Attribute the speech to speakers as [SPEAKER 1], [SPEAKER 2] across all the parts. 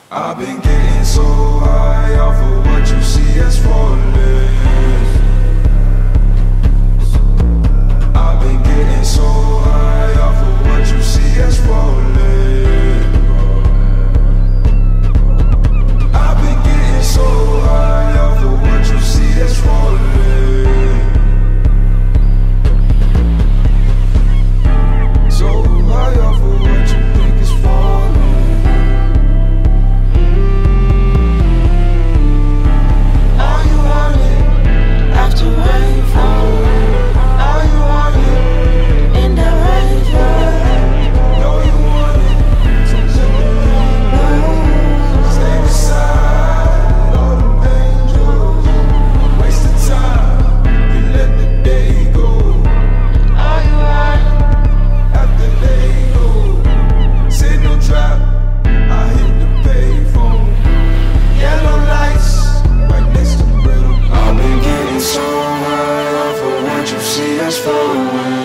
[SPEAKER 1] I've been getting so high off of what you see as falling. I've been getting so high off of what you see as falling. I've been getting so high off of what you see as falling. So high off of what you think is falling. All you want it after rainfall. All you want it in that rainfall. Know you want it, so stay beside all them angels. Waste of time, you let the day go. All you want after they go. Signal trap, I hit the payphone. Yellow lights, right next to brittle. I've been getting so high off of what you see as flowing.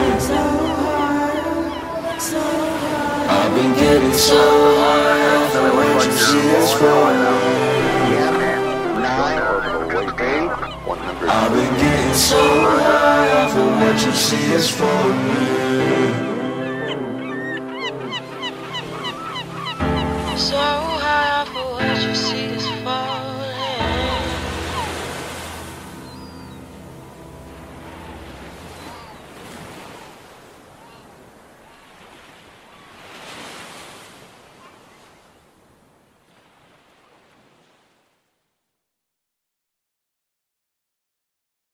[SPEAKER 1] I've been getting so high off of what you see as flowing. I've been getting so high off of what you see as falling.
[SPEAKER 2] So high off of what you see